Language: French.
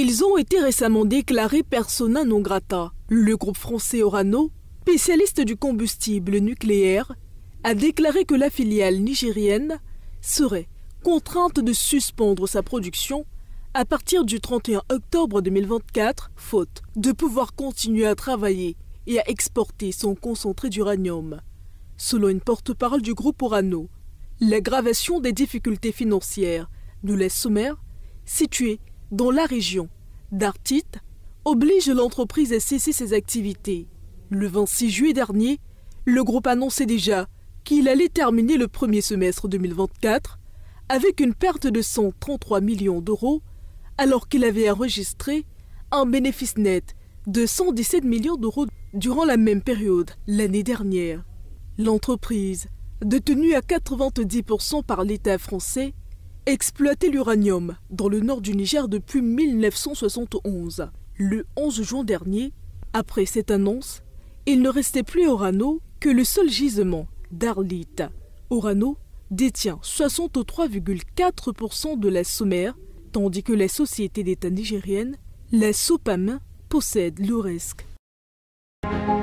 Ils ont été récemment déclarés persona non grata. Le groupe français Orano, spécialiste du combustible nucléaire, a déclaré que la filiale nigérienne serait contrainte de suspendre sa production à partir du 31 octobre 2024, faute de pouvoir continuer à travailler et à exporter son concentré d'uranium. Selon une porte-parole du groupe Orano, l'aggravation des difficultés financières de la SOMER, située dans la région d'Artit, oblige l'entreprise à cesser ses activités. Le 26 juillet dernier, le groupe annonçait déjà qu'il allait terminer le premier semestre 2024 avec une perte de 133 millions d'euros, alors qu'il avait enregistré un bénéfice net de 117 millions d'euros durant la même période l'année dernière. L'entreprise, détenue à 90% par l'État français, exploitait l'uranium dans le nord du Niger depuis 1971. Le 11 juin dernier, après cette annonce, il ne restait plus Orano que le seul gisement d'Arlit. Orano détient 63,4% de la SOMER, tandis que la société d'État nigérienne, la SOPAM, possède le reste.